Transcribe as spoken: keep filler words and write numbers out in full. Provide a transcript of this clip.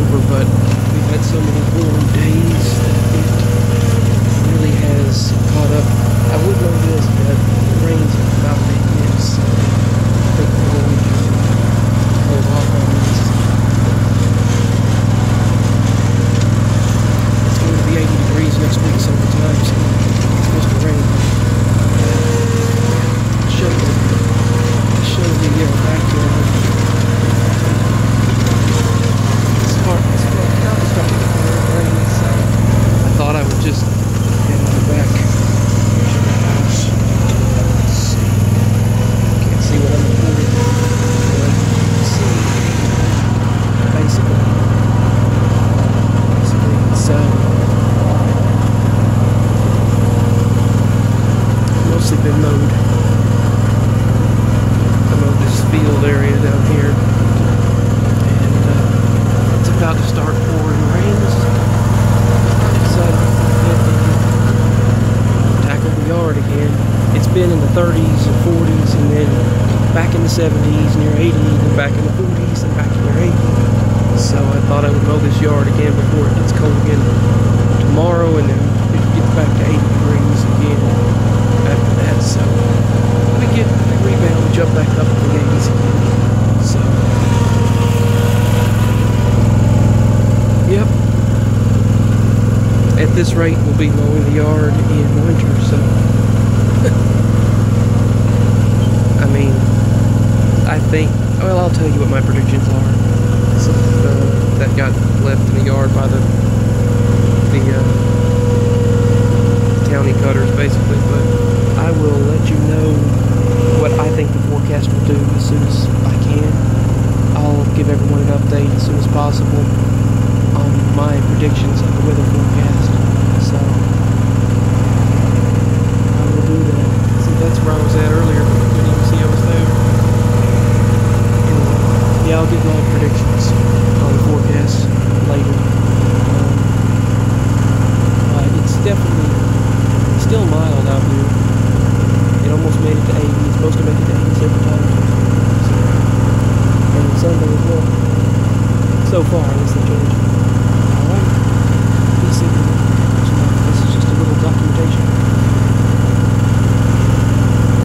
over, but we've had so many warm days that it really has caught up. I would know this, but the rain's about to hit, so I think we're going to hold off on this. It's going to be eighty degrees next week sometime, so it's supposed to rain. Show the, show the uh, backyard. It's hard, it's hard, now it's starting to rain, so I thought I would just head on the back of the house. Let's see. Can't see what I'm recording. But see, basically, basically it's uh, mostly been mowed. I mowed this field area down here, and uh, it's about to start pouring rain. So tackle the yard again. It's been in the thirties and forties, and then back in the seventies, near eighty, and back in the forties, and back near eighty. So I thought I would mow this yard again before it gets cold again tomorrow, and then it gets back to eighty degrees again after that. So we get we rebound, we jump back up to the eighties again. So yep. At this rate, we'll be mowing the yard in winter, so I mean, I think, well, I'll tell you what my predictions are. So, uh, that got left in the yard by the the uh, county cutters, basically, but I will let you know what I think the forecast will do as soon as I can. I'll give everyone an update as soon as possible on my predictions of the weather forecast. So I will do that. See, that's where I was at earlier, but you couldn't even see I was there. Anyway, yeah, I'll give my predictions on the forecast later. Um, uh, it's definitely still mild out here. It almost made it to eighty. It's supposed to make it to eighty every time. So, and Sunday as well. So far, at least in Georgia.